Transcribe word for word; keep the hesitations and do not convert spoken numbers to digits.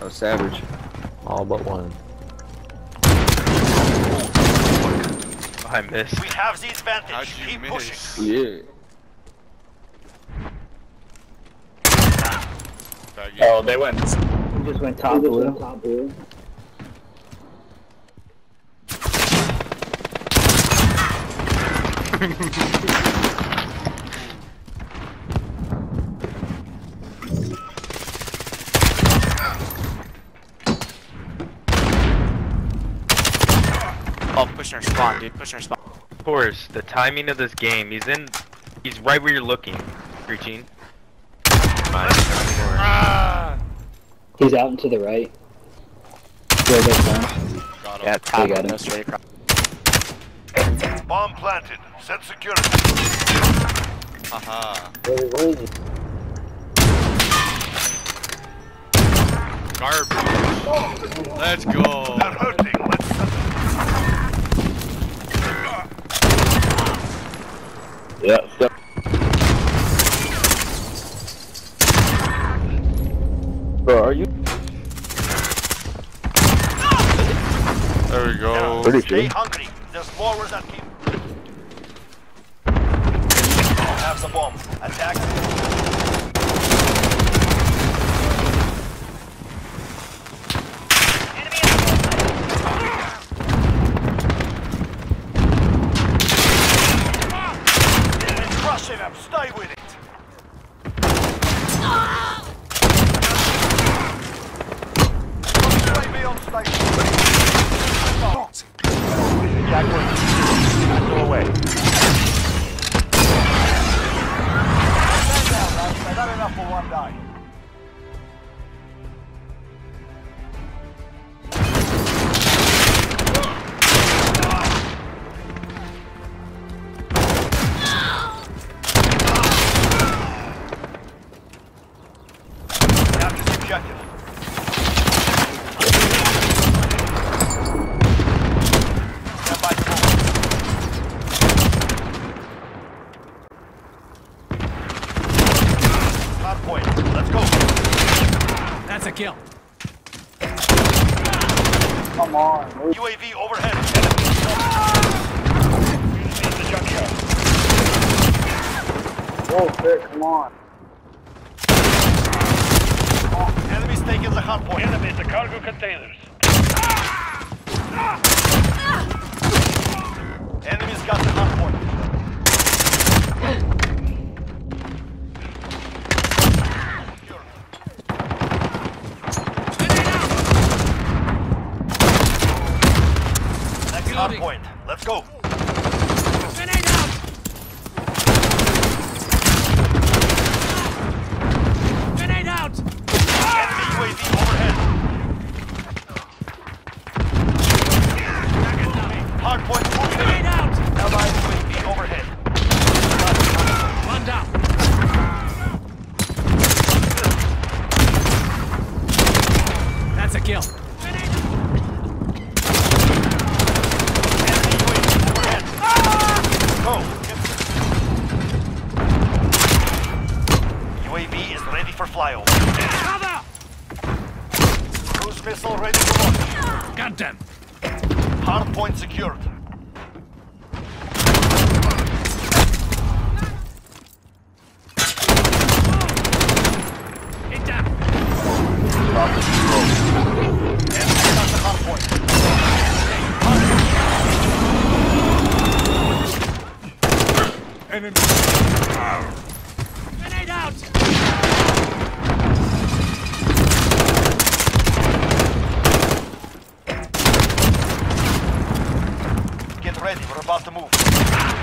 Oh, savage. All but one. I missed. We have the advantage. How'd you Keep miss? pushing. Yeah. Oh, they went. We just went top blue. Top blue. Oh, pushing our spawn, dude. Pushing our spawn. Of course, the timing of this game. He's in. He's right where you're looking. Preaching. Ah! He's out and to the right. Where they from? Got him. Yeah, top They got window him. straight across. Bomb planted. Set security. Haha. Where, where is he? Garbage. Let's go. They're hurting. Let's Yeah. So Bro, are you? There we go. Pretty stay sure. hungry. There's more where that keep. Have the bomb. Attack. Enemy crushing him. Stay with it. U A V on station. Jaguar. Go away. Stand down, lads. They've had enough for one day. Capture the objective. Stand by to move. Hard point. Let's go. That's a kill. Come on. Where's U A V overhead. Enemy in the junkyard. oh, shit, come on. Enemies taking the hard point. Enemy at the cargo containers. Enemies got the hard point. Next hard point. Let's go. Grenade out! Grenade out! Enemy U A V overhead. Hard point moving. Grenade out! Allied U A V overhead. One down. That's a kill. Enemy U A V overhead. Go. U A V is ready for flyover. Cover! Cruise missile ready to launch. Got them. Hard point secured. Hit them. Enemy got the hard point. Enemy. Grenade out! Get ready, we're about to move.